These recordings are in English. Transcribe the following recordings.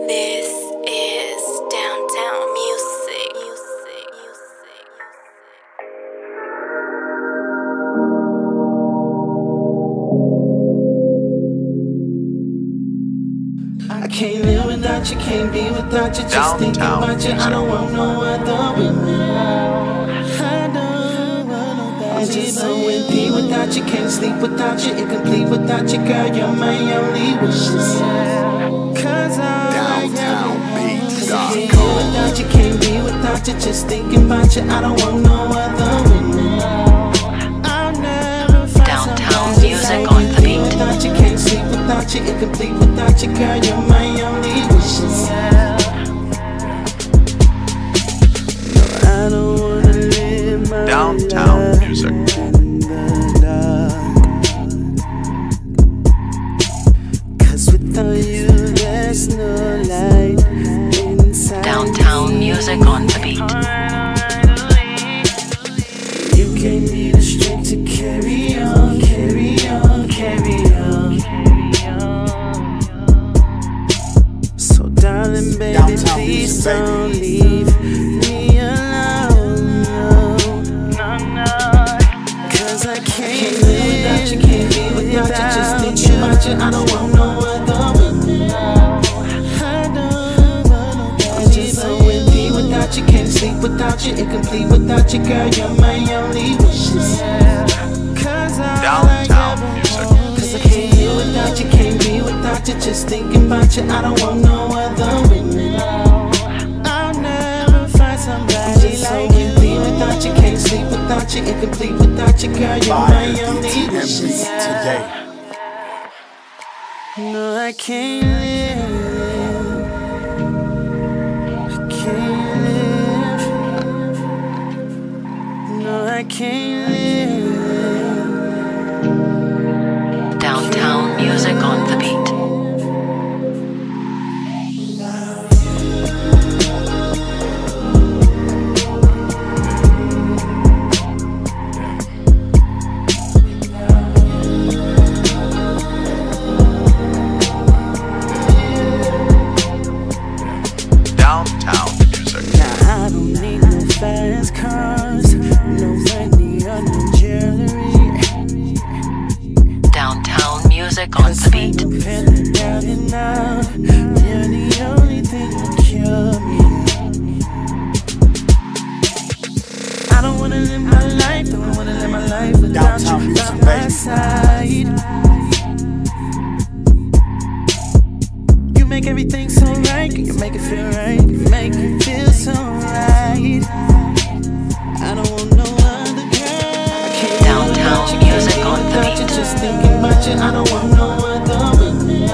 This is downtown music. I can't live without you, can't be without you. Just thinking about you, I don't want no other women. I'm just so empty without you, can't sleep without you, incomplete without you, girl. You're my only wishes. Cause I can't live without you, can't be without you. Just thinking about you, I don't want no other women. I'll never find Downtown music on the beat. without you, can't sleep without you, incomplete without you, girl. You're my only wishes. I don't wanna live my Downtown music. in the dark. Cause without you there's no light inside. Downtown music on the beat. You gave me the strength to carry on, carry on, carry on. So darling, baby, please don't leave me alone. Cause I can't live without you, can't be without you. Just thinking about you, I don't want no other women. I'm just so empty without you, can't sleep without you, incomplete without you, girl. You're my only wishes. Cause Downtown music. Cause I can't live without you, can't be without you. Just thinking about you, I don't want no other women. I'll never find somebody like you. Empty without you, can't sleep without you, incomplete without you, girl. You're my only wishes. No, I can't live. I can't live. No, I can't live. Downtown music on the beat. Downtown music. Now I don't need no fast cars, no money or no jewelry. Downtown music on the beat. I'm feeling down and out. You're the only thing that cure me. I don't wanna live my life, don't wanna live my life without you by my side. You make everything so right, you make it feel right, you make it feel so right. I don't want no other girl. Downtown music on the beat. Just thinking about you, I don't want no other women.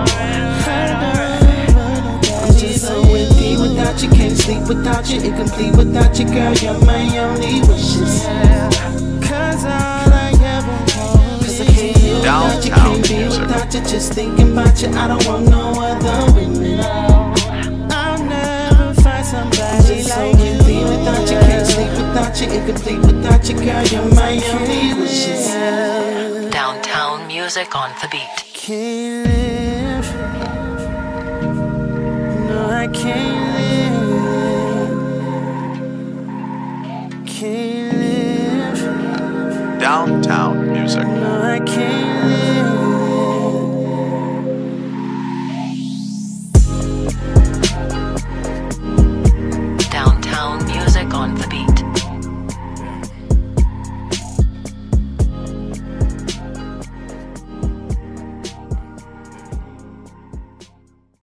I'm just so empty without you, can't sleep without you, incomplete without you, girl. You're my only wishes. Cause all I ever want. Cause I can't live without you, can't be without you. Just thinking about you, I don't want no other women. I'll never find somebody like you. Empty without you, can't sleep without you, incomplete without you, girl. You're my only wishes. Downtown music on the beat. Can't